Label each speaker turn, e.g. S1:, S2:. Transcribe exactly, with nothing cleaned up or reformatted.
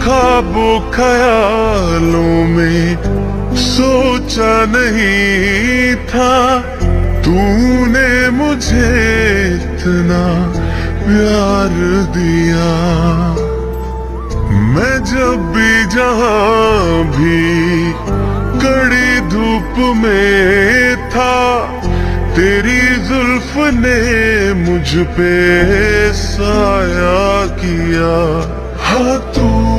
S1: ख्वाबों ख्यालों में सोचा नहीं था तूने मुझे इतना प्यार दिया। मैं जब भी जहां भी कड़ी धूप में था तेरी जुल्फ ने मुझ पे साया किया। हाँ तू